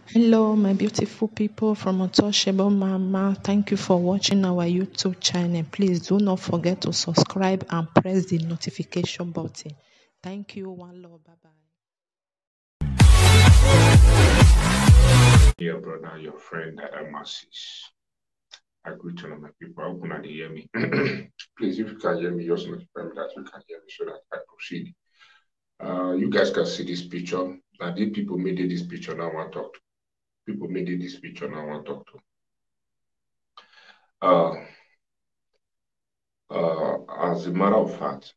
Hello, my beautiful people from Untouchable Mama. Thank you for watching our YouTube channel. Please do not forget to subscribe and press the notification button. Thank you. One love. Bye bye. Your brother, your friend, Masses. I greet all of my people. I hope you can hear me. Please, if you can hear me, just notify me that you can hear me so that I proceed. You guys can see this picture. Now, the people made this picture now I want to talk to. People made this picture now I want to talk to. As a matter of fact,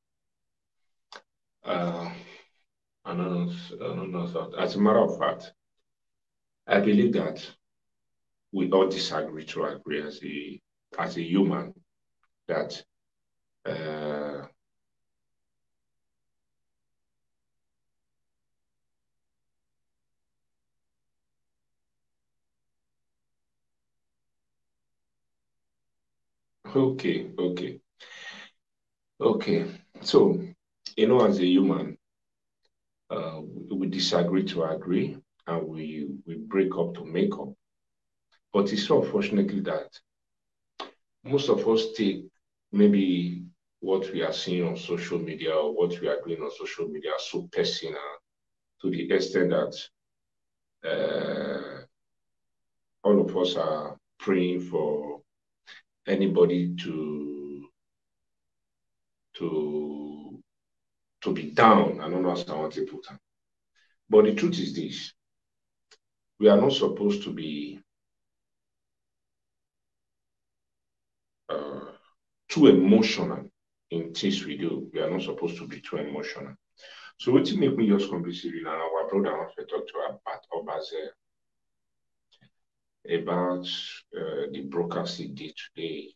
as a matter of fact, I believe that we all disagree to agree as a human that okay. So, as a human, we disagree to agree and we break up to make up. But it's so unfortunately that most of us take maybe what we are seeing on social media or what we are doing on social media so personal to the extent that all of us are praying for anybody to be down. I don't know how I want to put it. But the truth is this: we are not supposed to be too emotional in things we do. We are not supposed to be too emotional. So what you make me just come this evening, and our brother wants to talk to about Obaze about the broadcast he did today.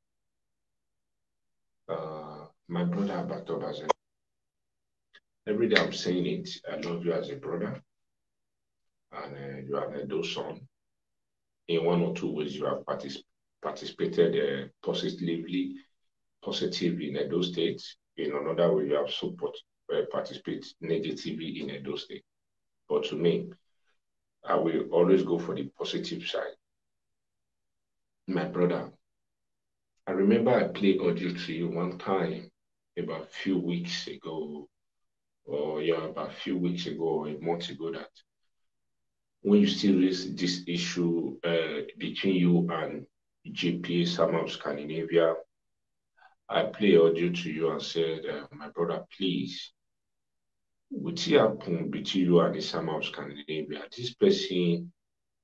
My brother about Obaze. Every day I'm saying it. I love you as a brother, and you are an Edo son. In one or two ways, you have participated positively in Edo State. In another way, you have participate negatively in Edo State. But to me, I will always go for the positive side. My brother, I remember I played audio to you one time about a few weeks ago, or about a few weeks ago, or a month ago, that when you still raise this issue between you and JPA Sama of Scandinavia, I played audio to you and said, my brother, please, what happened between you and the Sama of Scandinavia? This person,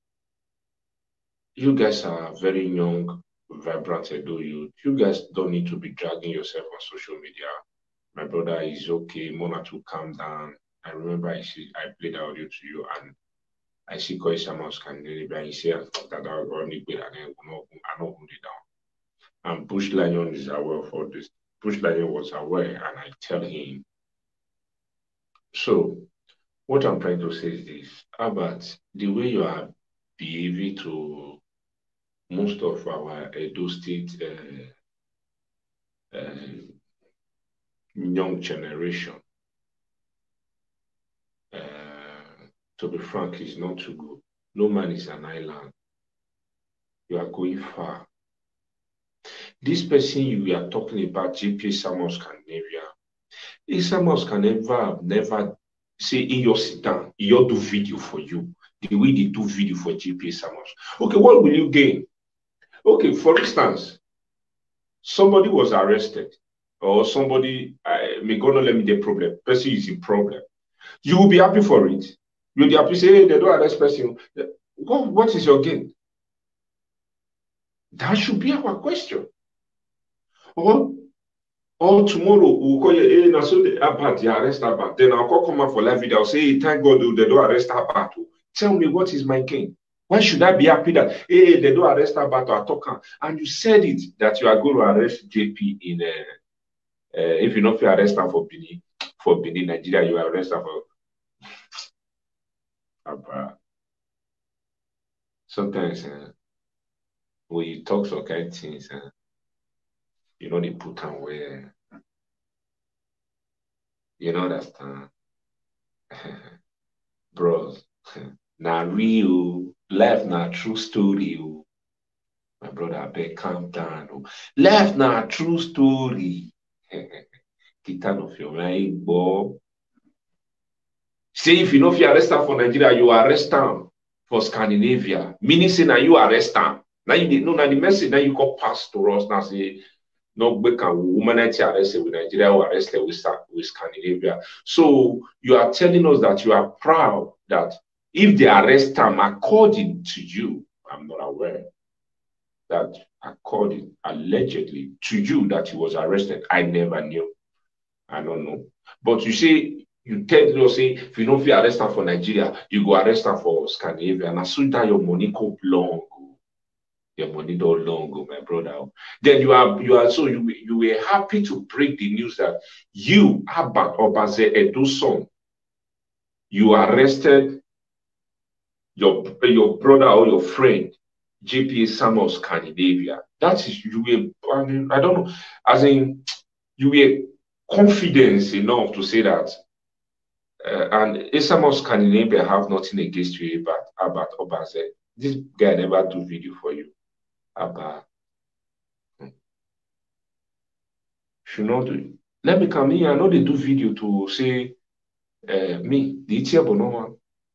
you guys are very young, vibrant Edo youth. You guys don't need to be dragging yourself on social media. My brother is okay. Mona to calm down. I remember I played the audio to you and I see Koi Sama Scandinavia and he said that I was only good and I know it down. And Bush Lion is aware for this. Bush Lion was aware and I tell him. So what I'm trying to say is this: about the way you are behaving to most of our Edo State young generation, to be frank, is not too good. No man is an island. You are going far. This person you are talking about, JP Samuel Scandinavia, Samuel can never say in your sit down, he'll do video for you. The way they do video for JP Samuel. Okay, what will you gain? Okay, for instance, somebody was arrested, or somebody, may God not let me get problem. Person is in problem. You will be happy for it. You'll be happy say, hey, they don't arrest person. What is your gain? That should be our question. Or tomorrow we'll call you, hey, now so they arrest Abba. Then I'll call come out for live video. I'll say, hey, thank God they don't arrest Abba. Tell me what is my gain? Why should I be happy that, hey, they don't arrest Abba to Atokan? And you said it that you are going to arrest JP in if you not arrest him for Benin, Nigeria, you arrest him for Abba. Sometimes when you talk some kind of things, you know they put on where you know understand. Bros, na real. Life na true story. My brother, I beg, calm down. Life na true story. Get out of your mind, boy. Say if you know if you arrest am for Nigeria, you arrest am for Scandinavia. Meaning say now you arrest am. Now you know now the message that you got pass to us now say no we can humanity arrested with Nigeria or arrested with Scandinavia. So you are telling us that you are proud that if they arrest him according to you, I'm not aware that according allegedly to you that he was arrested. I never knew. I don't know. But you say you tell us say if you don't feel arrest him for Nigeria, you go arrest him for Scandinavia. And as soon that your money go long. Your money don't long go, my brother. Then you are so you were happy to break the news that you, Abat Obaze Eduson, you arrested your brother or your friend, JPA Samuel Scandinavia. That is you were I don't know, as in you were confidence enough to say that. And Samuel Scandinavia have nothing against you about Obaze. This guy never do video for you about. Should not do. Let me come here. I know they do video to say me, the Itiabo no one.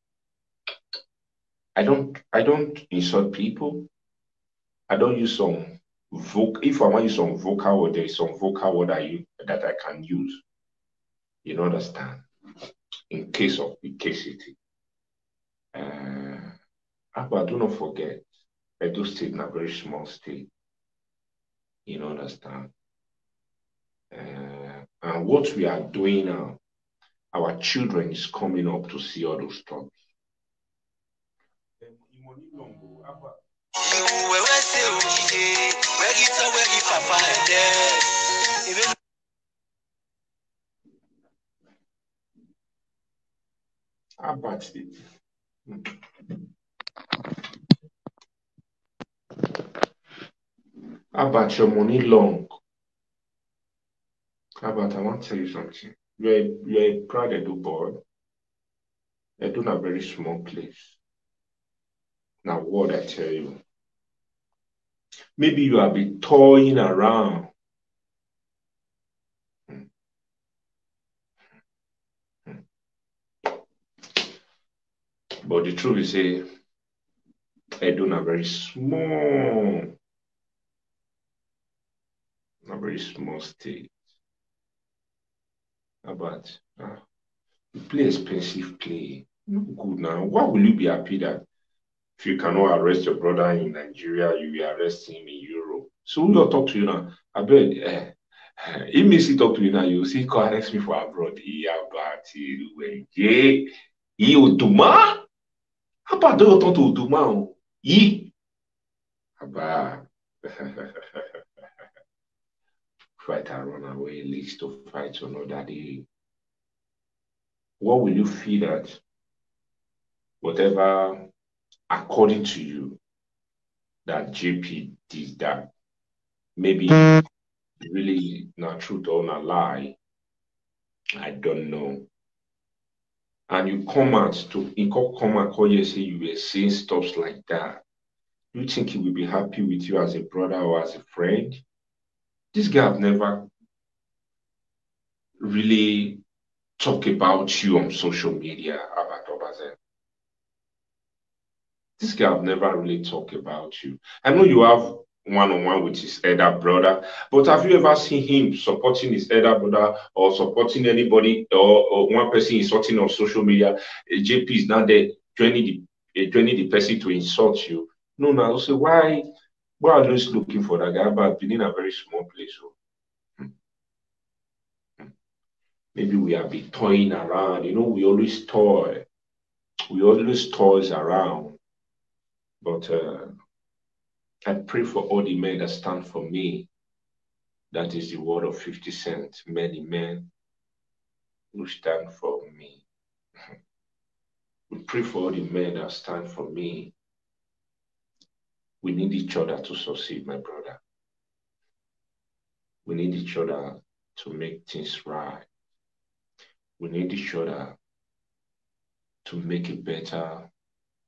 I don't insult people. I don't use some if I want to use some vocal word, there is some vocal word that I can use. You understand? In case of curiosity. But do not forget, Edo State is a very small state. You understand? And what we are doing now, our children is coming up to see all those stuff. About it. About your money long. About I want to tell you something. You're a proud Edo boy. Edo is a very small place. Now, what I tell you. Maybe you have been toying around. But the truth is, Edo is a very small state. But you play expensive play. Good now. Why will you be happy that if you cannot arrest your brother in Nigeria, you will arrest him in Europe? So who will talk to you now? I bet if Missy talk to you now, you see, go arrest me for abroad. Yeah, Uduma? How about don't talk to Uduma? Ye? About fight and run away leads to fight another day. What will you feel that whatever, according to you, that JP did that? Maybe really not truth or not lie. I don't know. And you come out call you say you were saying stuff like that. You think he will be happy with you as a brother or as a friend? This guy have never really talked about you on social media about Obaze. This guy have never really talked about you. I know you have one-on-one with his elder brother, but have you ever seen him supporting his elder brother or supporting anybody or one person insulting on social media? JP is now there joining the person to insult you. No, now say why are you always looking for that guy? But been in a very small place. So. Maybe we have been toying around. We always toy. We always toys around. But I pray for all the men that stand for me. That is the word of 50 Cent. Many men who stand for me. We pray for all the men that stand for me. We need each other to succeed, my brother. We need each other to make things right. We need each other to make it better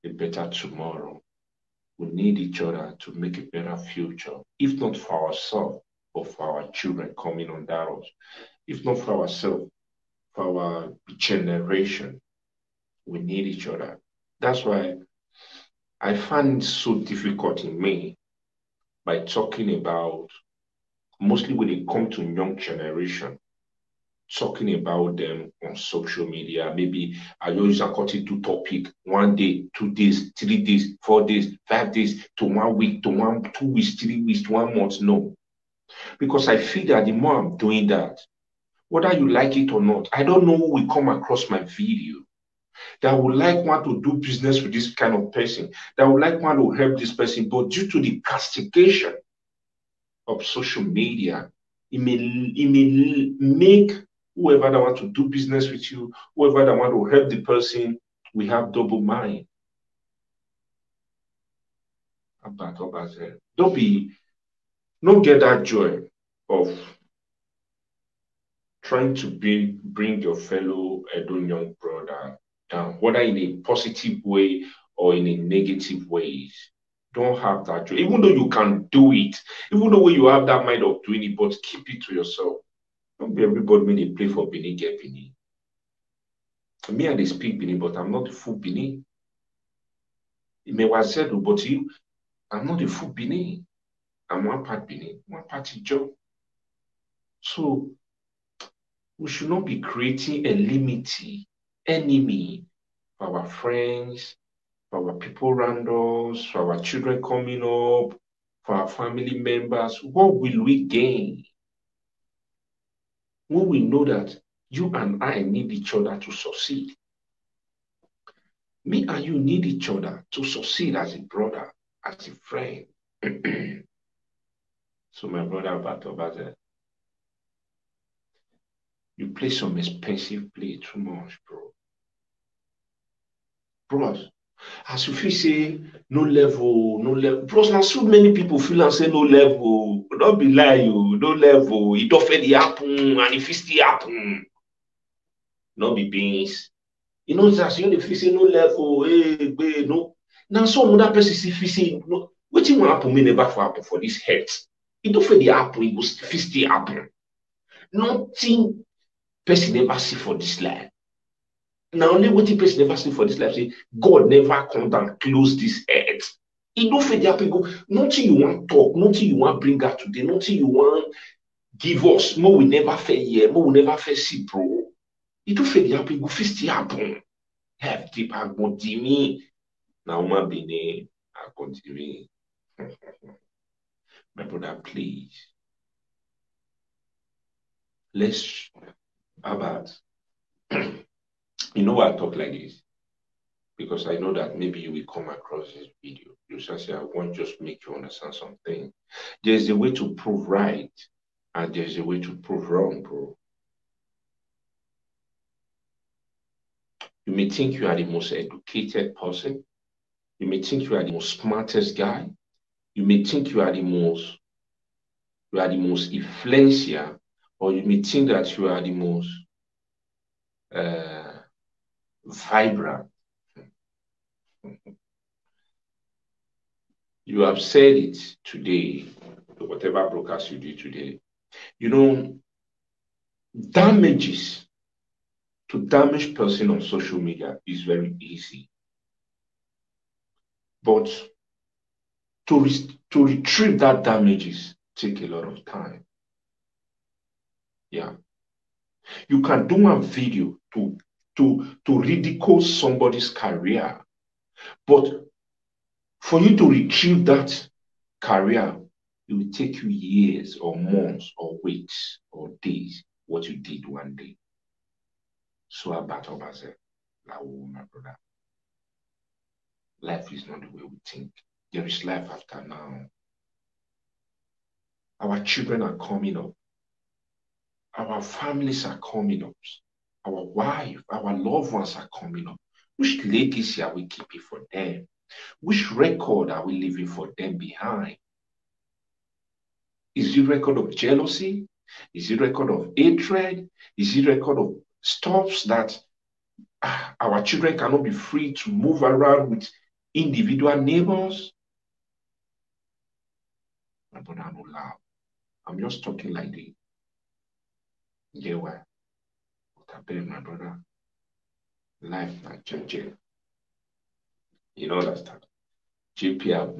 a better tomorrow. We need each other to make a better future, if not for ourselves, but for our children coming under us. If not for ourselves, for our generation, we need each other. That's why I find it so difficult in me by talking about, mostly when it comes to young generation, talking about them on social media. Maybe I just according to topic 1 day, 2 days, 3 days, 4 days, 5 days, to 1 week, to 2 weeks, 3 weeks, to 1 month. No. Because I feel that the more I'm doing that, whether you like it or not, I don't know who will come across my video that would like want to do business with this kind of person, that would like want to help this person, but due to the castigation of social media, it may make whoever that want to do business with you, whoever that want to help the person, we have double mind. Don't get that joy of trying to bring your fellow Edo young brother down, whether in a positive way or in a negative ways. Don't have that joy. Even though you can do it, even though you have that mind of doing it, but keep it to yourself. Don't be everybody when they play for Benin, get Benin. Me, I speak Benin, but I'm not the full Benin. It may was said, but you, I'm not the full Benin. I'm one part Benin, one part Ijaw. So we should not be creating enemy for our friends, for our people around us, for our children coming up, for our family members. What will we gain when we know that you and I need each other to succeed? Me and you need each other to succeed as a brother, as a friend. So my brother Batobaze, you play some expensive play too much, bro. Bros, as you feel say no level. Bros, now so many people feel and say no level. Don't be lie, you no level. It don't the happen, and if it still happen, not be beans. You know, as you feel say no level, hey, no. Now some other person see feel say no. Wetin will happen may never happen for this health. It don't the happen, it will still happen. Nothing person never see for this life. Now only wetin person never see for this life say God never come down close this earth. E no fit happen. Go nothing you want talk, nothing you want bring out today, nothing you want give us, more we never fair hear, more we never fair see, bro. E no fit happen. Go fit still happen. Have deep agbodimi. Na uma bene agbodimi. My brother, please. Let's about. You know why I talk like this? Because I know that maybe you will come across this video. You shall say, I want to just make you understand something. There's a way to prove right, and there's a way to prove wrong, bro. You may think you are the most educated person. You may think you are the most smartest guy. You may think you are the most influential, or you may think that you are the most vibrant. You have said it today, whatever broadcast you do today. You know, to damage person on social media is very easy. But to retrieve that damages take a lot of time. Yeah. You can do a video to ridicule somebody's career, but for you to retrieve that career, it will take you years or months or weeks or days, what you did one day. So about myself, my brother. Life is not the way we think. There is life after now. Our children are coming up. Our families are coming up. Our wife, our loved ones are coming up. Which legacy are we keeping for them? Which record are we leaving for them behind? Is it a record of jealousy? Is it a record of hatred? Is it a record of stuffs that our children cannot be free to move around with individual neighbors. My brother, I'm not loud. I'm just talking like this. Yeah, why? But I beg my brother, life not changing. You know understand? JP have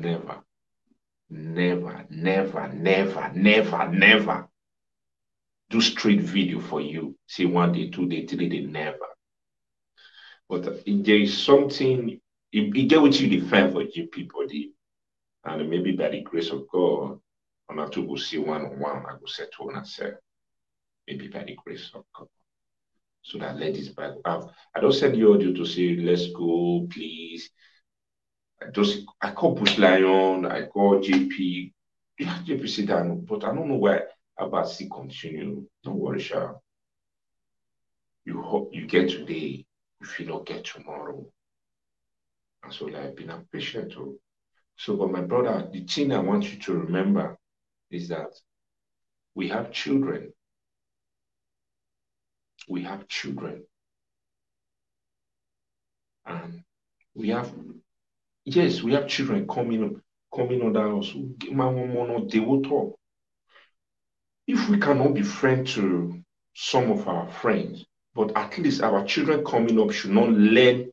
never do street video for you. See 1 day, 2 day, 3 day, never. But if there is something, it get what you define for GP body, and maybe by the grace of God, I'm not to go see one-on-one, I go settle on myself. Maybe by the grace of God. So that let this back out. I don't send you audio to say, let's go, please. I call Bush Lion, I call JP. Yeah, JP sit down, but I don't know why about still continue. Don't worry, Sha. You hope you get today, if you don't get tomorrow. And so like being patient too. So, but my brother, the thing I want you to remember is that we have children. We have children. And we have, yes, we have children coming on the house. They will talk. If we cannot be friends to some of our friends, but at least our children coming up should not learn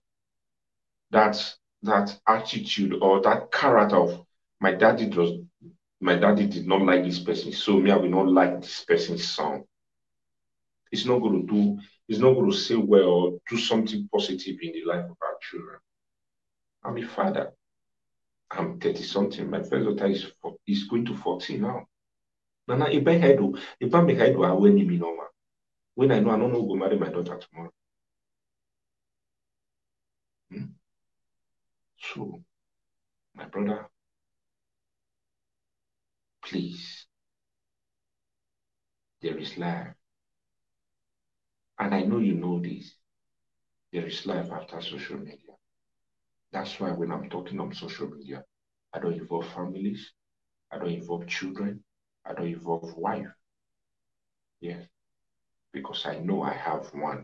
that attitude or that character of my daddy did not like this person, so me I will not like this person's son. It's not going to say well or do something positive in the life of our children. I'm a father. I'm 30 something. My first daughter is going to 14 now. Nana, if I make head I when me normal. When I know I don't know go marry my daughter tomorrow. So, my brother, please, there is life. And I know you know this. There is life after social media. That's why when I'm talking on social media, I don't involve families. I don't involve children. I don't involve wife. Yes. Because I know I have one.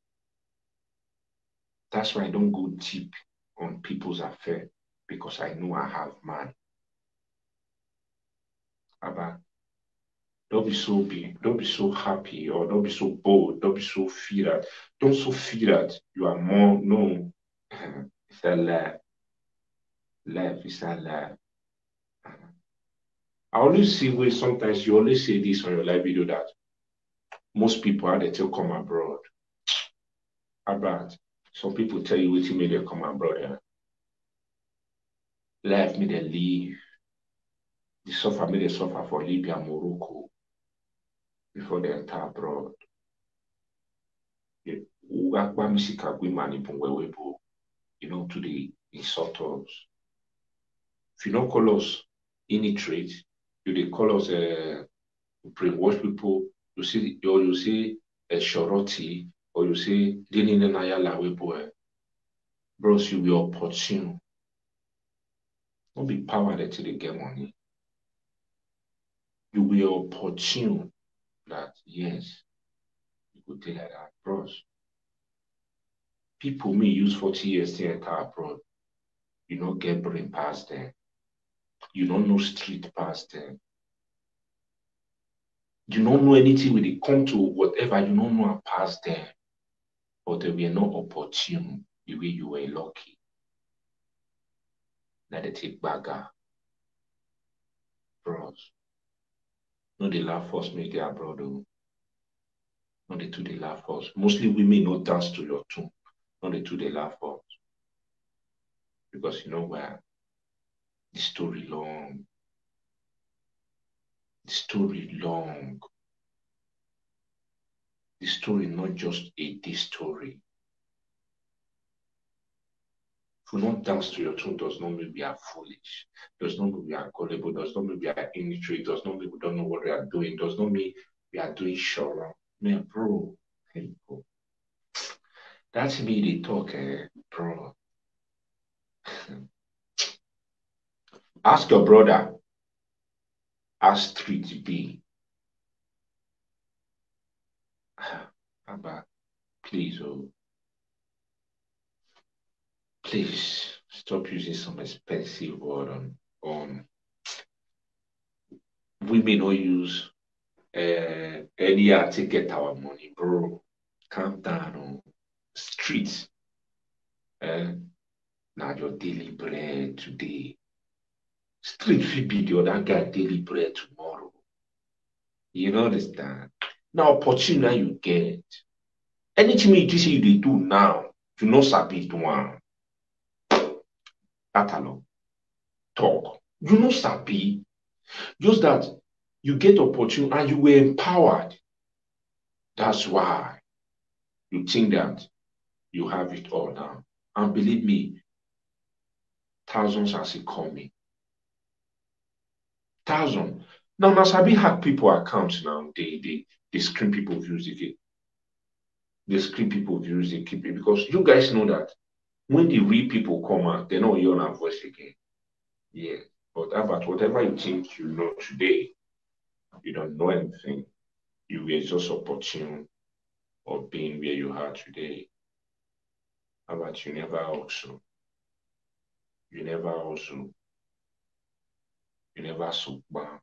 That's why I don't go deep on people's affairs. Because I know I have mine. Abba, don't be so big, don't be so happy, or don't be so bold, don't be so fear that. Don't so fear that you are more. No, it's a lie. Life is a lie. I always see where sometimes you always say this on your live video that most people are they still come abroad. Abroad. Some people tell you what made them come abroad. Yeah? Life made them leave. The suffer made them suffer for Libya, Morocco before they enter abroad. You know, to the insult us. If you don't call us illiterate, you call us brainwash people, you see, or you say shorty, or you say bros, you will opportune. Don't be power that till they get money. You will opportune that yes, you could tell like that, bros. People may use 40 years to enter abroad. You don't get brain past them. You don't know street past them. You don't know anything when they come to whatever, you don't know past them. But they were not opportune the way you were lucky. Now they take bagger. Bros. No, they laugh us, make they abroad. No, they too, they laugh us. Mostly women not dance to your tune. No, they too, they laugh us. Because you know where the story long. The story long. The story not just a this story. To not dance to your tune does not mean we are foolish. Does not mean we are gullible. Does not mean we are illiterate. Does not mean we don't know what we are doing. Does not mean we are doing sure. Man, bro, hey, bro. That's me they talk, bro. Ask your brother. Ask street be. Abba, please, oh, please stop using some expensive word on we may not use any to get our money, bro. Calm down on streets. Now your daily bread today. Street will be the other guy daily bread tomorrow. You know understand? Now opportunity you get. Anything you say you do now, you know sabi do one. That alone. Talk. You know sabi. Just that you get opportunity and you were empowered. That's why you think that you have it all now. And believe me, thousands are still coming. Thousands. Now, Nasabi hack people accounts now. They screen people views again. They screen people views, they keep it. Because you guys know that when the real people come out, they don't hear our voice again. Yeah. But about whatever you think you know today, you don't know anything. You were just opportune of being where you are today. About you never also. You never also. You never succumb.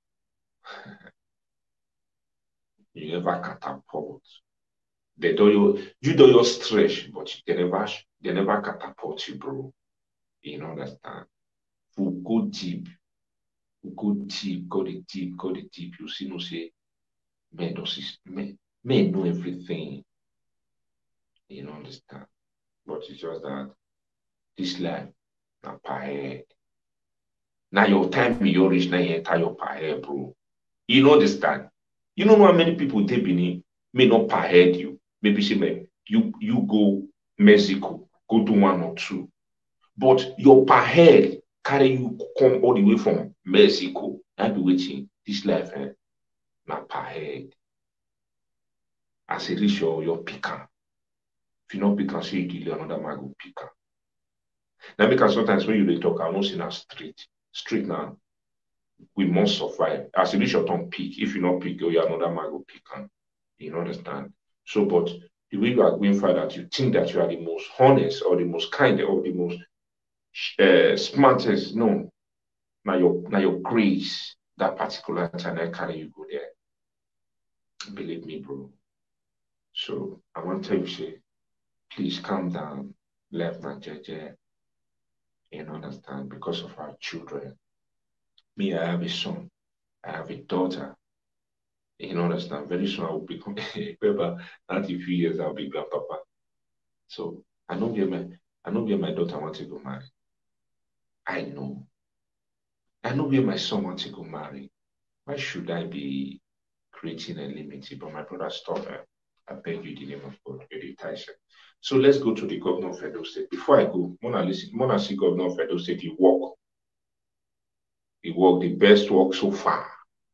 You never catapult. You do your stretch, but they never catapult you, bro. You understand? For go deep. Go deep, go the deep. You see, no say, men know everything. You understand? But it's just that this life, not per head. Now your time you reach, now you enter your per head, bro. You understand? You don't know how many people they may not per head you. Maybe say, you go Mexico, go do 1 or 2. But your per head carry you come all the way from Mexico. I'll be waiting. This life, not per head. As a reach your picker. If you not pick and say you delay, another man go picker. Now because sometimes when you talk, I don't see that street now. We must survive. As a reach your tongue pick. If you not pick, you another man go pick. You understand? So, but the way you are going for that, you think that you are the most honest or the most kind or the most smartest. No. Now your grace, that particular time I carry you go there. Believe me, bro. So I want to tell you, say, please calm down, left my JJ, and understand because of our children. Me, I have a son, I have a daughter. You understand? Very soon I will become remember, not in a few years I'll be grandpapa. So I know where my daughter wants to go marry. I know where my son wants to go marry. Why should I be creating a limit? But my brother, stop her. I beg you in the name of God, So let's go to the governor of Edo State. Before I go, Mona see governor of Edo State, he worked the best work so far.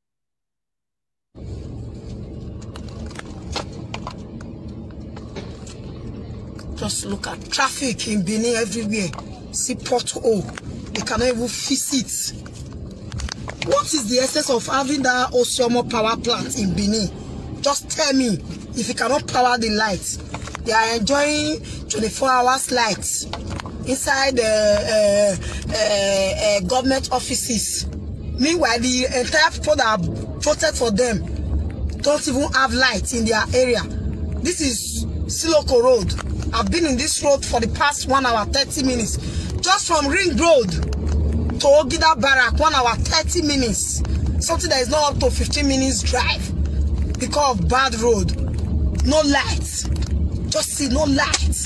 Just look at traffic in Benin everywhere. See pothole. They cannot even fix it. What is the essence of having that Ossiomo power plant in Benin? Just tell me if you cannot power the lights. They are enjoying 24 hours lights inside the government offices. Meanwhile, the entire people that voted for them don't even have lights in their area. This is Siloko Road. I've been in this road for the past 1 hour 30 minutes. Just from Ring Road to Ogida Barrack, 1 hour 30 minutes. Something that is not up to 15 minutes drive because of bad road. No lights. Just see no lights.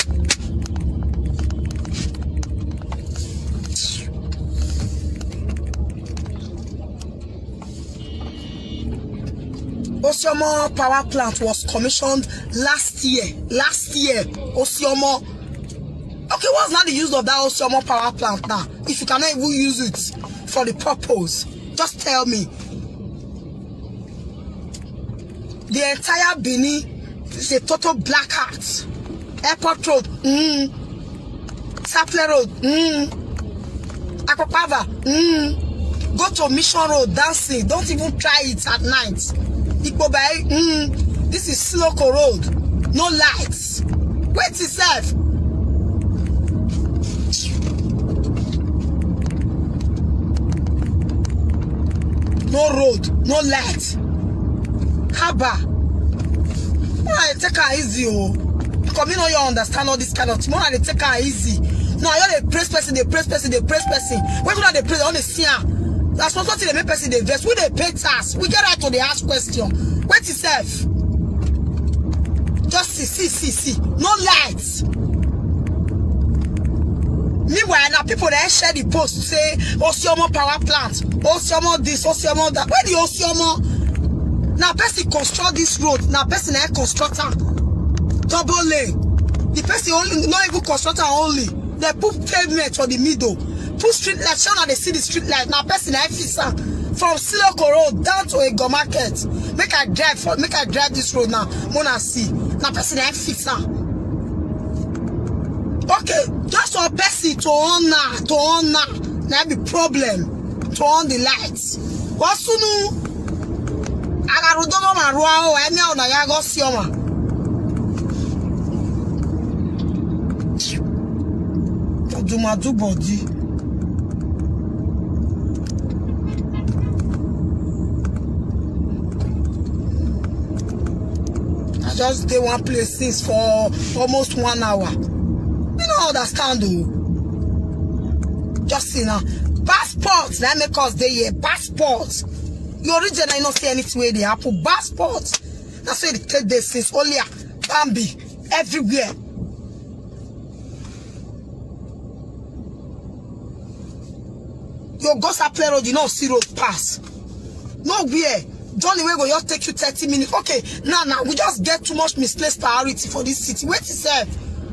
Ossiomo power plant was commissioned last year. Ossiomo. Okay, what's not the use of that Ossiomo power plant now? If you cannot even use it for the purpose, just tell me. The entire Benin is a total blackout. Airport Road, Saple Road, Akopava, go to Mission Road dancing. Don't even try it at night. Ikbobai, this is Siloko Road. No lights. Wait yourself. road, no light. Haba. Why take her easy, oh? Because you know you understand all this kind of thing. Why they take her easy? Now you they press person, they press person, they press person. Why could they press all the see? That's not something they make person they vest. We they pay tax. We get right to the ask question. What is self? Just see. No lights. Meanwhile, now people they share the post say Ossiomo power plant, Ossiomo this, Ossiomo that. Where the Ossiomo? Now person construct this road. Now person a constructor. Double lane. The person only not even constructor only. They put pavement for the middle. Put street light. Show now they see the street light. Now person a officer from Siloko Road down to Ego Market. Make I drive this road now. Mona see. Now person a officer. Okay, just for person to on now. That be problem. To on the lights. What's sunu? Agarudomo maruao. Emi ona yago sioma. Do my do body. I just did one place since for almost 1 hour. You don't understand though. Just see now. Passports, that make us day here. Passports. You originally not see anything where they happen. Passports. That's why they take this since only Bambi everywhere. Your Gosa play road, you know, see road pass. Nowhere. Johnny way go just take you 30 minutes. Okay, now we just get too much misplaced priority for this city. Wait to say.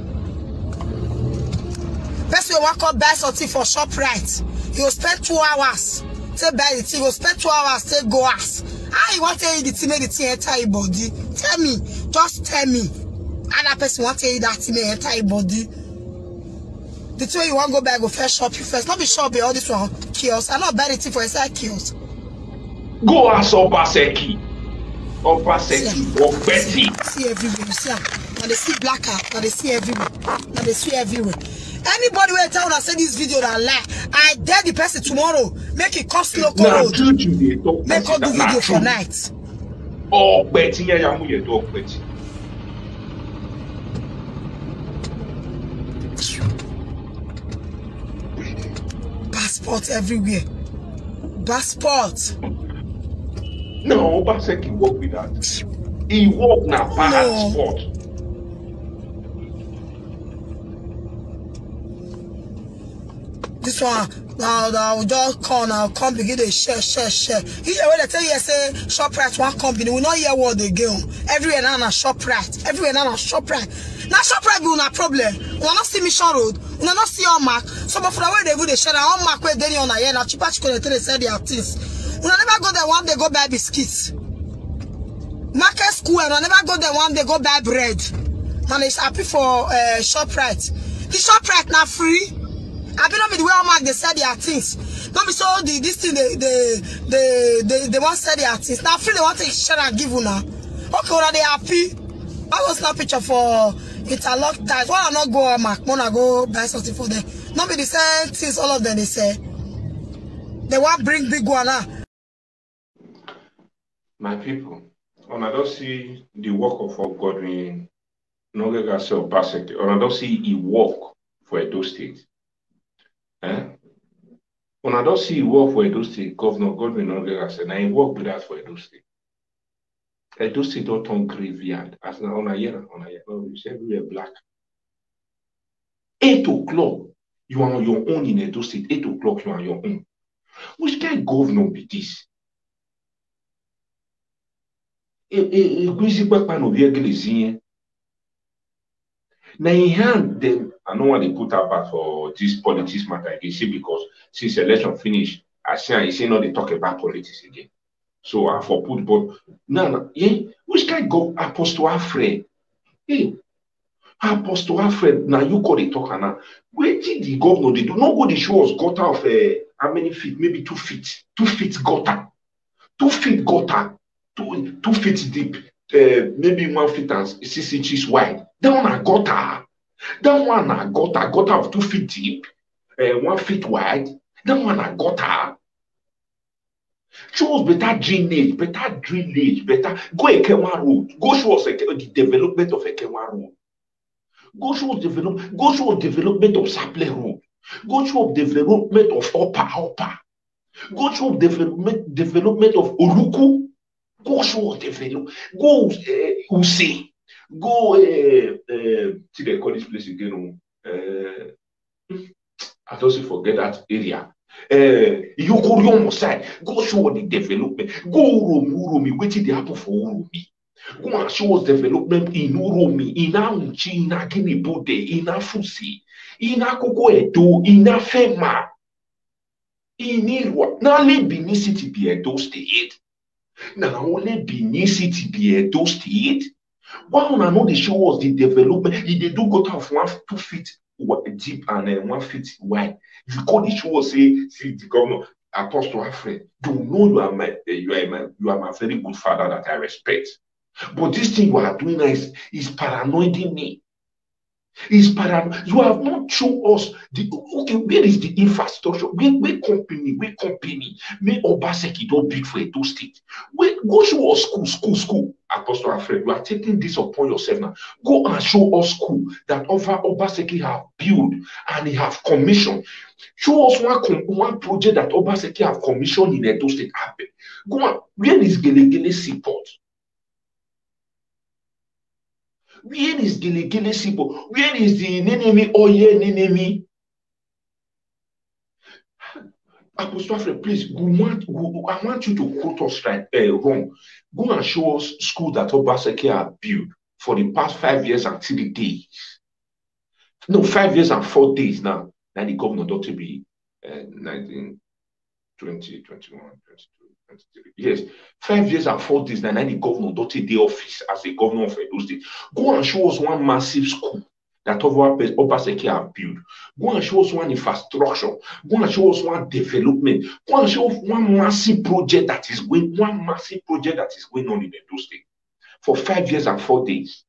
Person you walk up buy something for ShopRite. You will spend 2 hours. Take buy the thing. You will spend 2 hours. Take go ask. How you want to eat the thing? Make the thing enter your body. Tell me. Just tell me. Other person want to eat that thing enter your body. The two you want to go back, go first shop you first. Not be shop all this one kiosk. I not buy the thing for inside kiosk. Go ask Obaseki. Or Betty. See everywhere. You see, now they see black out. Now they see everywhere. Now they see everywhere. Anybody will tell us say this video that lie. I dare the person tomorrow. Make it cost local road. Make her do video for night. Oh, Betty, yeah, you dog Betty. Passport everywhere. Passport. No, Obaseki work with that. He work now passport. This one now just come begin to share. Here when they tell you say ShopRite one company, we not hear what they go. Everywhere now ShopRite. Everywhere now ShopRite. Now ShopRite be una problem. We not see Mission Road. We not see on mark. Some of the way they do they share on mark where they on here. Now cheaper they sell their things. We never go there one day go buy biscuits. Market Square. We never go there one day go buy bread. Man is happy for ShopRite. The ShopRite now free. I be not be the way mark they sell their things. Not be so this thing they want to sell their things. Now free they want to share and give you now. Okay, well, they happy. I was not picture for interlock ties. Why I not go mark? Wanna go buy something for them? Not be the same things. All of them they say. They want bring big one now. My people, when I don't see the work of Godwin Nogega Obaseki, when I don't see he work for Edo State. When I don't see he work for Edo State, Governor Godwin Nogega said, now he work with us for Edo State. Edo State don't turn graveyard. As now on a year, you say everywhere black. 8 o'clock, you are on your own in Edo State. 8 o'clock, you are on your own. Which kind of governor be this? Now in hand, them, I don't want to put up back for this politics matter again, see, because since election finished, I say no, they talk about politics again. So I for put, but no, which kind go Apostle Alfred? Hey, Apostle Alfred, now you call the talker now. Wait till the governor, they do not go the show us gutter of how many feet? Maybe 2 feet. 2 feet gutter. 2 feet gutter. 2 feet deep. Maybe 1 feet and 6 inches wide. That one a gutter. That one a gutter of 2 feet deep, 1 feet wide. That one a gutter. Show us better drainage, better go Ekenwa Road. Go show us the development of Ekenwa Road. Go show us development of Saple Road. Go show us development of Upper. Go show us development of Oluku. Go show us development. Go Use. Go see they call this place again. I just forget that area. Yokorion side. Go show the development. Go Uromi. Waiting they happen for Uromi. Go and show us development in Uromi, in Aunchi, in Aginibode, in Afusi, in Akoko Edo, in Afema, in Irwa. Now let Benin City be Edo State. Now only Benin City be Edo State. Why don't I know they show us the development? If they do go to 2 feet deep and 1 feet wide. If you call the show say the governor, Apostle Alfred, you know you are my very good father that I respect. But this thing you are doing now is paranoiding me. You have not shown us where is the infrastructure? Where company? May Obaseki don't bid for Edo State. Go show us school. Apostle Alfred, you are taking this upon yourself now. Go and show us school that Obaseki have built and he have commissioned. Show us one project that Obaseki have commissioned in Edo State. Go on. Where is Gelegele Seaport? Where is Gelegele Seaport? Where is the Nenemi Oye Nenemi? Apostle Alfred, please, I want you to quote us wrong. Go and show us school that Obaseki have built for the past 5 years and 3 days. No, 5 years and 4 days now. Now the governor ought to be 19, 20, 21, 22. Yes, 5 years and 4 days. Now the governor don't take the office as a governor of Edo State. Go and show us one massive school that Obaseki have built. Go and show us one infrastructure. Go and show us one development. Go and show us one massive project that is going on in Edo State for 5 years and 4 days.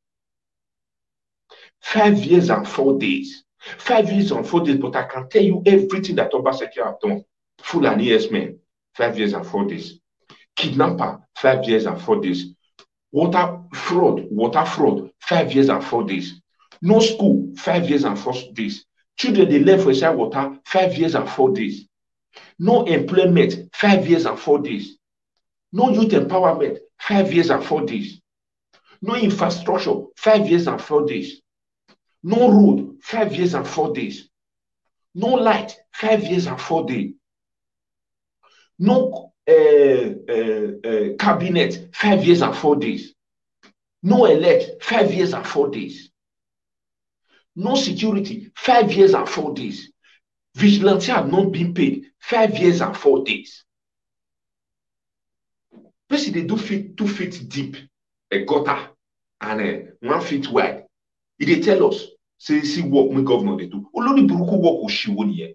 5 years and 4 days. 5 years and 4 days. But I can tell you everything that Obaseki have done. Fulani yes-men. 5 years and 4 days. Kidnapper, 5 years and 4 days. Water fraud, 5 years and 4 days. No school, 5 years and 4 days. Children, they left for inside water, 5 years and 4 days. No employment, 5 years and 4 days. No youth empowerment, 5 years and 4 days. No infrastructure, 5 years and 4 days. No road, 5 years and 4 days. No light, 5 years and 4 days. No cabinet, 5 years and 4 days. No elect, 5 years and 4 days. No security, 5 years and 4 days. Vigilante have not been paid, 5 years and 4 days. Basically, they do 2 feet deep, a gutter, and 1 foot wide. If they tell us, say, see what my governor they do. Only Buruku work with Shiwoni.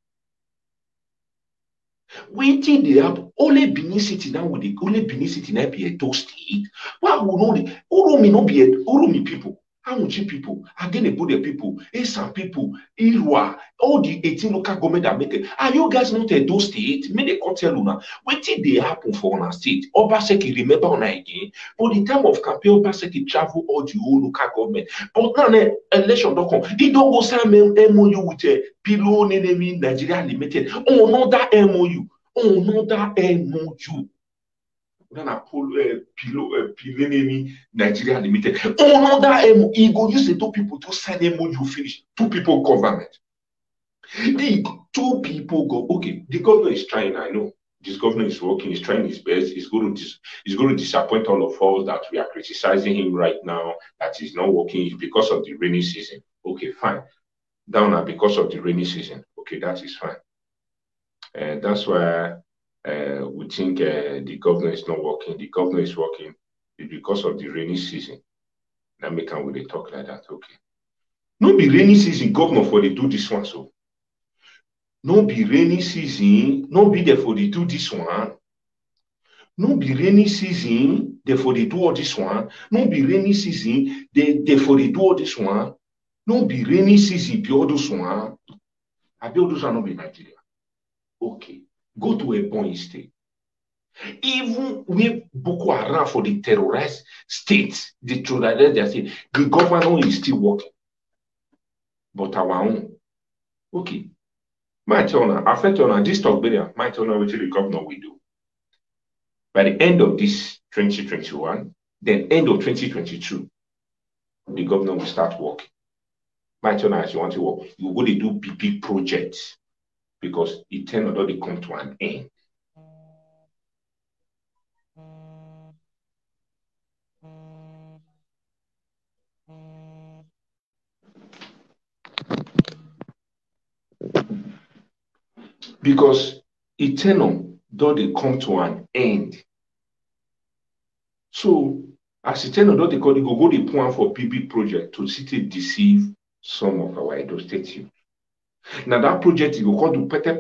Waiting they have only Benin City now with the only Benin City now be Edo State. Why would know the Uromi not be Uromi people? Aunchi people, Agenebode people, Esan people, Irwa, all the 18 local government that make it. Are you guys not Edo State? May they can't tell you now. Waiting they happen for our state. Obaseki remember on again. But the time of campaign, Obaseki travel all the whole local government. But now the election don't come. They don't go sign MOU with a Pilo Nenemi Nigeria Limited. Oh no, that MOU. Oh no, that MOU. Nigeria Limited. Oh no, that he go use the 2 people to sign MOU finish. 2 people government. The 2 people go. Okay, the governor is trying. I know this governor is working. He's trying his best. He's going to disappoint all of us that we are criticizing him right now. That he's not working because of the rainy season. Okay, fine. Down now because of the rainy season. Okay, that is fine. And that's why. We think the governor is not working. The governor is working because of the rainy season. Now make can we talk like that? Okay. No be rainy season, governor for the do this one. So no be rainy season, no be there for the do this one. No be rainy season, there for the do all this one. No be rainy season, there for the do all this one. No be rainy season, be all this one. I be all those one not be Nigeria. Okay. Go to Ebonyi State. Even with Boko Haram for the terrorist states, the government is still working. But our own, okay. My turn, affect on this talk, my turn, which the governor will do. By the end of this 2021, then end of 2022, the governor will start working. My turn, as you want to work, you go to do big projects because it turned out they come to an end. Because eternal, though they come to an end. So, as eternal, though they go the plan for big project to sit and deceive some of our Edo State youth. Now that project you go call to pete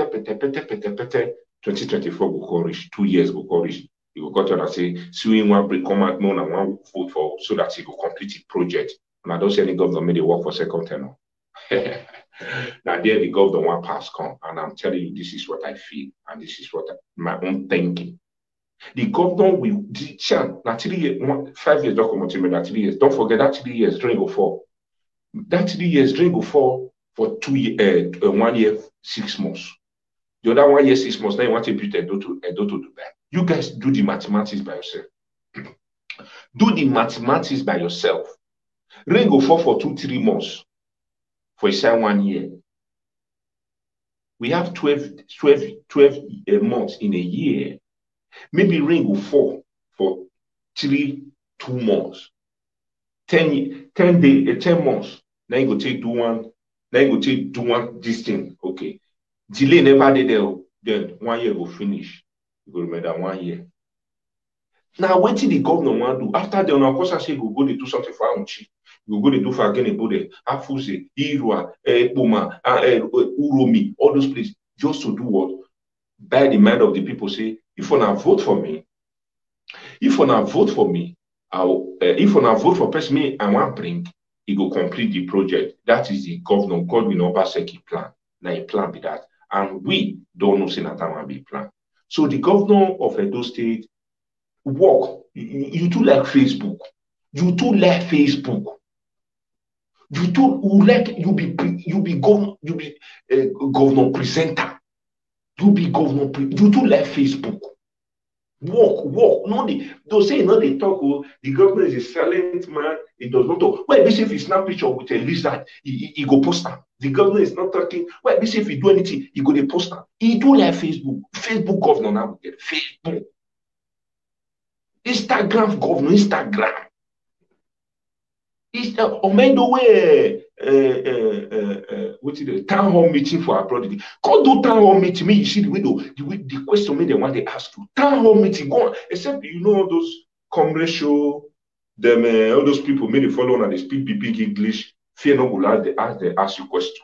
2024 go call reach 2 years go call reach. You go got to say, see one break come out known and one vote for so that he go complete the project. And I don't see any government made it work for second term. Now there the government one pass come, and I'm telling you, this is what I feel, and this is what my own thinking. The government will now 3 years, 5 years documented that 3 years. Don't forget that 3 years during go fall. That 3 years during go fall for 2 years, 1 year, 6 months. The other 1 year, 6 months, now you want to build Edo to Dubai. You guys do the mathematics by yourself. Do the mathematics by yourself. Rain go fall for 2-3 months. For a 1 year. We have 12 months in a year. Maybe rain will fall for 2 months. 10 months. Now you go take do one this thing. Okay. Delay never did there. Then 1 year will finish. You go remember 1 year. Now what did the governor want to do? After the of course I say go to do something for Aunchi. You go to do for again about the Afuse, Irwa, Puma, Uromi, all those places, just to do what? By the mind of the people say, if you not vote for me, if you not vote for me, if you not vote for person me, I want bring, he go complete the project. That is the governor, Godwin Obaseki plan. Now a plan be that. And we don't know say that will be plan. So the governor of Edo State work, you too like Facebook. You too like Facebook. You too like you be governor presenter. You be governor. You too like Facebook. Walk. No, they say no. They talk. Oh, the government is a silent man. It does not talk. Well, if he snap picture with a lizard, he go post am. The government is not talking. Well, if he do anything, he go the post am. He do like Facebook. Facebook governor now get Facebook. Instagram governor. Instagram. It's on the way. What is the town hall meeting for our project? Go do town hall meeting. Me, you see the window. The question me they want to ask you. Town hall meeting. Go on. Except you know all those commercial, them all those people may they follow and they speak big English. Fear no go ask you question.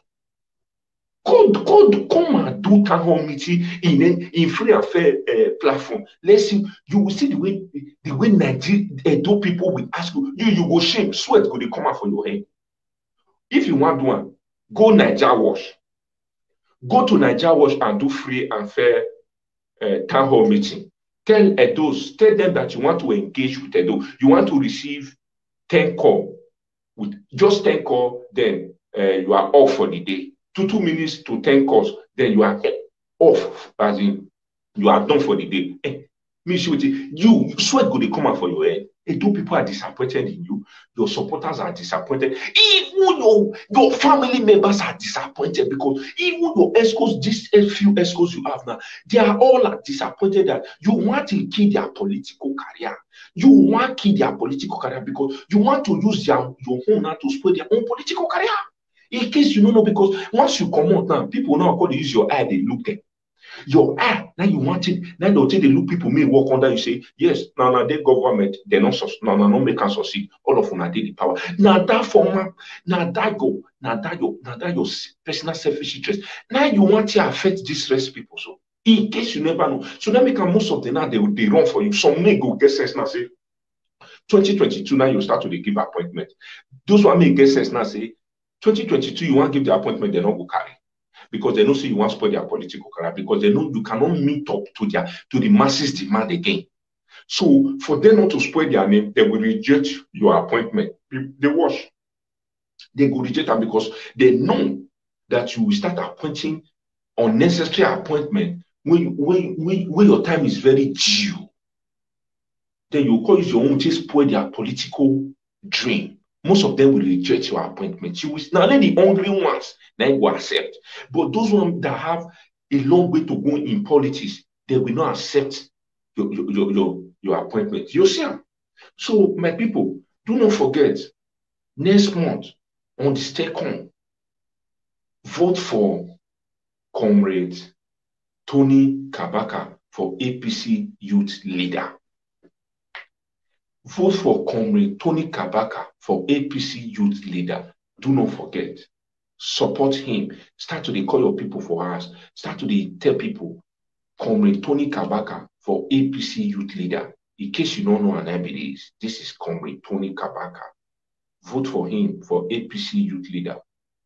Come and do town hall meeting in free and fair platform. Let's see. You will see the way Nigeria people will ask you. You go shame, sweat go they come out for your head. If you want one, go Niger Wash. Go to Niger Wash and do free and fair town hall meeting. Tell them that you want to engage with Edo. You want to receive 10 call. With just 10 call, then you are off for the day. 2 minutes to 10 calls, then you are off, as in you are done for the day. You sweat go they come out for your head. Edo people are disappointed in you. Your supporters are disappointed. Even your family members are disappointed because even your escorts, these few escorts you have now, they are all disappointed that you want to kill their political career. You want to kill their political career because you want to use your home now to spoil their own political career. In case you don't know, because once you come out now, people now call to use your eye, they look them. Your eye, now you want it, now they'll take the look people may walk under, you say, yes, now they government, they're not make us succeed. All of them are the power. Now that format, now that your personal selfish interest. Now you want to affect these rest people. So in case you never know. So that make most of the now they run for you. Some may go get sense now say 2022 now you start to give appointment. Those who may get sense now say 2022 you want to give the appointment, they don't go carry. because they don't see you want to spoil their political career, because they know you cannot meet up to the masses' demand again. So for them not to spoil their name, they will reject your appointment. They watch. They will reject them because they know that you will start appointing unnecessary appointment when your time is very due. Then you call it your own to spoil their political dream. Most of them will reject your appointment. You will not only the hungry ones that will accept, but those ones that have a long way to go in politics, they will not accept your appointment. You see? So, my people, do not forget, next month on the second, vote for Comrade Tony Kabaka for APC Youth Leader. Vote for Comrade Tony Kabaka for APC Youth Leader. Do not forget. Support him. Start to call your people for us. Start to tell people, Comrade Tony Kabaka for APC Youth Leader. In case you don't know an IBD, this is Comrade Tony Kabaka. Vote for him for APC Youth Leader.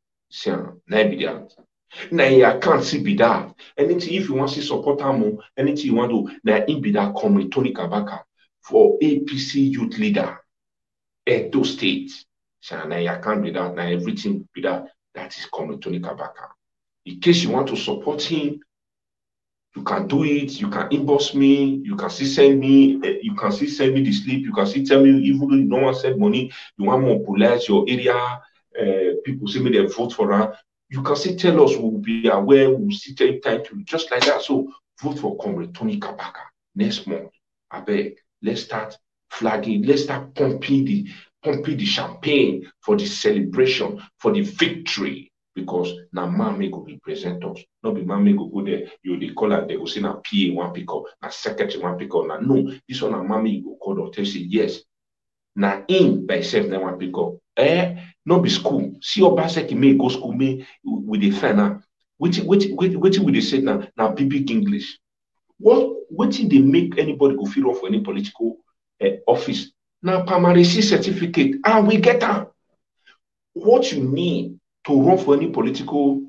Now you can't see be that. Anything if you want to support him, anything you want to, now in be that Comrade Tony Kabaka for APC Youth Leader. Edo State. So now you can't be that. Now everything be that. That is Comrade Tony Kabaka. In case you want to support him, you can do it. You can inbox me. You can still send me. You can still send me the slip. You can still tell me, even though you don't want to send money, you want to mobilize your area. People say me they vote for her. You can still tell us. We'll be aware. We'll still take time to just like that. So vote for Comrade Tony Kabaka next month. I beg. Let's start flagging. Let's start pumping the champagne for the celebration, for the victory. Because now man go represent us. Not be man go there. You they call her, they go say na PA one pick up, na secretary one pick up. Now no, this one na man go call or tell say yes. Now in by self na one pick up. Not be school. See your basket may go school me with the fan now. Which will they say now big English. What did they make anybody go feel off for any political office? Now primary C certificate and we get that. What you need to run for any political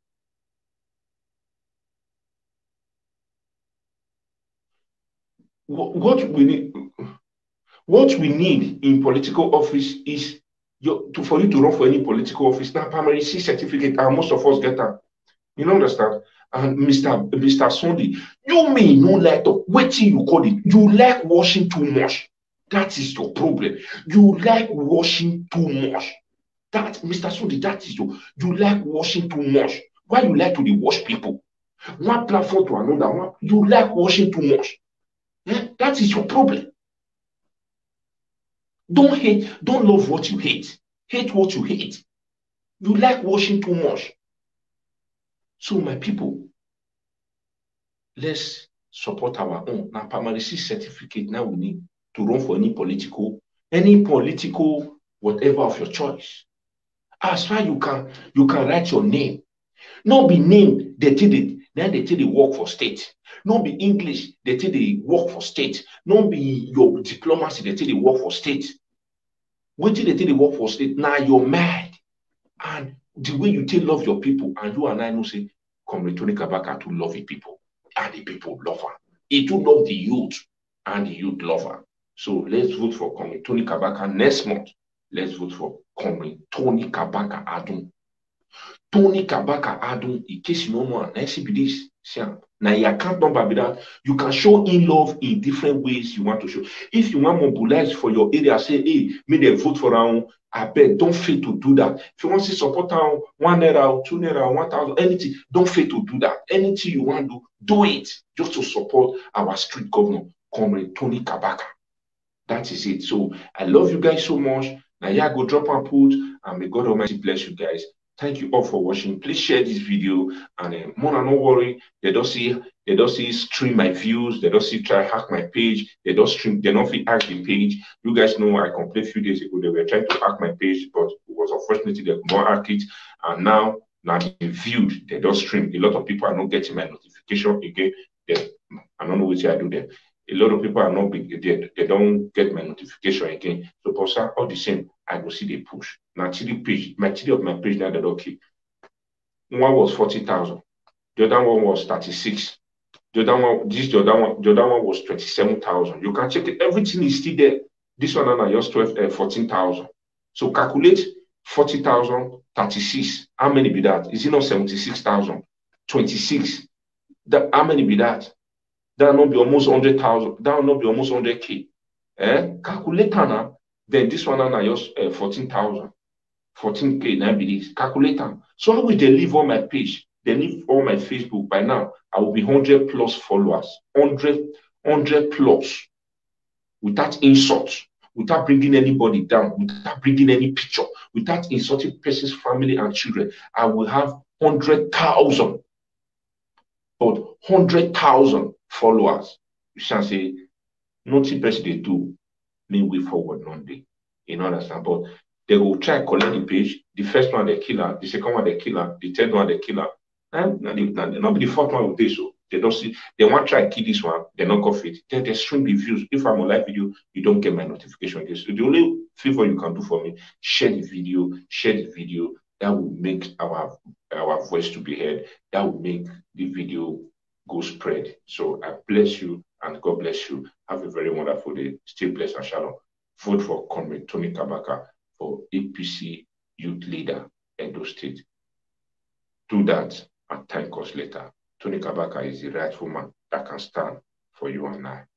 what we need in political office is for you to run for any political office. Now primary C certificate and most of us get that. You know understand? And Mr. Sunday, you may not like to wait till you call it. You like washing too much. That is your problem. You like washing too much. That, Mr. Sunday, that is you like washing too much. Why you like to wash people? One platform to another one. You like washing too much. Yeah? That is your problem. Don't hate, don't love what you hate. Hate what you hate. You like washing too much. So my people, let's support our own. Now, primary C certificate now we need to run for any political, whatever of your choice. As far you can write your name. Not be named, they tell they work for state. Not be English, they tell they work for state. Not be your diplomacy, they tell they work for state. Wait till they tell they work for state. Now you're mad. And the way you take love your people, and you and I know say, Comrade Tony Kabaka to love the people, and the people love her. He do love the youth, and the youth love her. So let's vote for Comrade Tony Kabaka next month. Let's vote for Comrade Tony Kabaka Adun. Tony Kabaka Adun, in case you don't know, this. Now your account number be that you can show in love in different ways you want to show. If you want mobilize for your area, say, hey, may they vote for our I bet don't fail to do that. If you want to support our 1 naira, 2 naira, 1,000, anything, don't fail to do that. Anything you want to do it just to support our street governor, Comrade Tony Kabaka. That is it. So I love you guys so much. Now yeah, go drop and put, and may God Almighty bless you guys. Thank you all for watching. Please share this video, and Mona, no worry. They don't see stream my views. They don't see try hack my page. They don't stream. They don't feel hack the page. You guys know I complained a few days ago. They were trying to hack my page, but it was unfortunately they could not hack it. And now they viewed. They don't stream. A lot of people are not getting my notification again. I don't know what I do there. A lot of people are not big. They don't get my notification again. So, for all the same, I will see the push. Now, my page now, they don't keep. one was 40,000. The other one was 36. The other one was 27,000. You can check it. Everything is still there. This one now just 14,000. So calculate 40,000, 36. How many be that? Is it not 76,000? 26. How many be that? That will not be almost 100,000. That will not be almost 100K. Calculate now. Then this one now just 14,000. 14K now be this. Calculate. So how will they leave on my page? They leave on my Facebook. By now, I will be 100 plus followers. 100 plus. Without insults. Without bringing anybody down. Without bringing any picture. Without insulting person's family and children. I will have 100,000. But 100,000 followers. You shall say, nothing person they do. May way forward one day. You know understand? But they will try to collect the page. The first one they kill her. The second one they kill her. The third one they kill her. And not be the fourth one will do so. They don't see. They want to try to kill this one. They don't go fit. Then they stream the views. If I'm on live video, you don't get my notification. So the only favor you can do for me, share the video. Share the video. That will make our voice to be heard. That will make the video go spread. So I bless you and God bless you. Have a very wonderful day. Stay blessed and shalom. Vote for Comrade Tony Kabaka for APC Youth Leader, Edo State. Do that and thank us later. Tony Kabaka is the rightful man that can stand for you and I.